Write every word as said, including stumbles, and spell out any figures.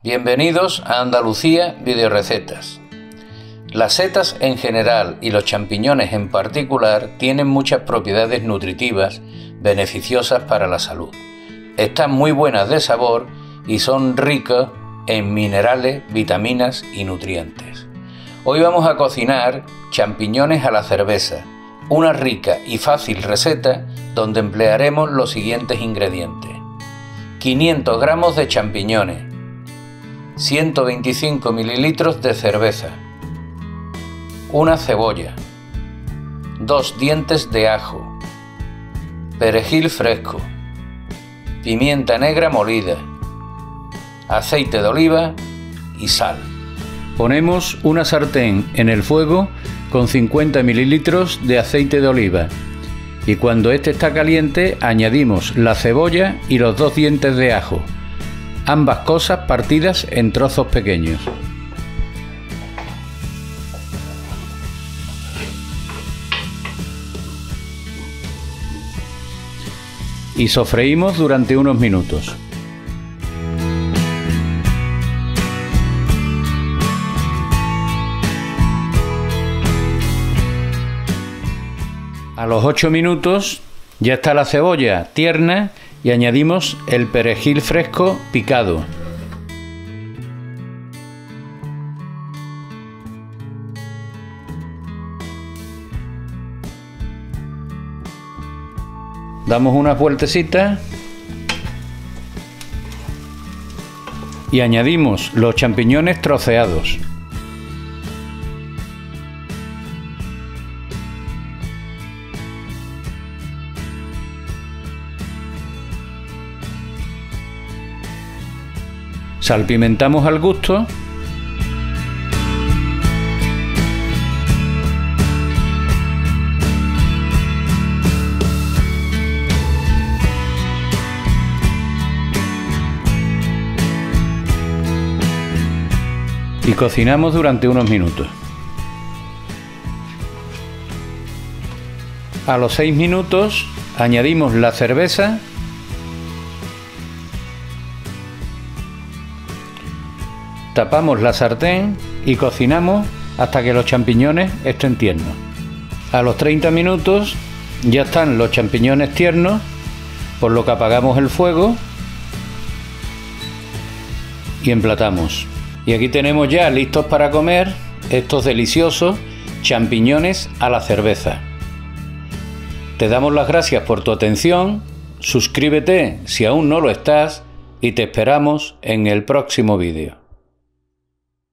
Bienvenidos a Andalucía Videorecetas. Las setas en general y los champiñones en particular tienen muchas propiedades nutritivas beneficiosas para la salud. Están muy buenas de sabor y son ricas en minerales, vitaminas y nutrientes. Hoy vamos a cocinar champiñones a la cerveza, una rica y fácil receta donde emplearemos los siguientes ingredientes: quinientos gramos de champiñones, ciento veinticinco mililitros de cerveza, una cebolla, dos dientes de ajo, perejil fresco, pimienta negra molida, aceite de oliva y sal. Ponemos una sartén en el fuego con cincuenta mililitros de aceite de oliva y cuando este está caliente añadimos la cebolla y los dos dientes de ajo, ambas cosas partidas en trozos pequeños. Y sofreímos durante unos minutos. A los ocho minutos ya está la cebolla tierna y añadimos el perejil fresco picado. Damos unas vueltecitas y añadimos los champiñones troceados. Salpimentamos al gusto y cocinamos durante unos minutos. A los seis minutos añadimos la cerveza tapamos la sartén y cocinamos hasta que los champiñones estén tiernos. A los treinta minutos ya están los champiñones tiernos, por lo que apagamos el fuego y emplatamos. Y aquí tenemos ya listos para comer estos deliciosos champiñones a la cerveza. Te damos las gracias por tu atención, suscríbete si aún no lo estás y te esperamos en el próximo vídeo.